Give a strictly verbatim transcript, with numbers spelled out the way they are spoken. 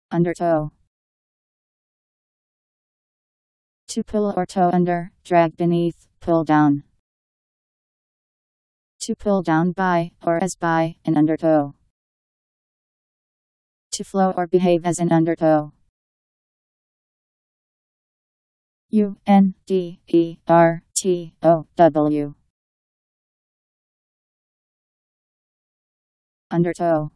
Undertow. To pull or tow under, drag beneath, pull down. To pull down by, or as by, an undertow. To flow or behave as an undertow. U N D E R T O W. Undertow.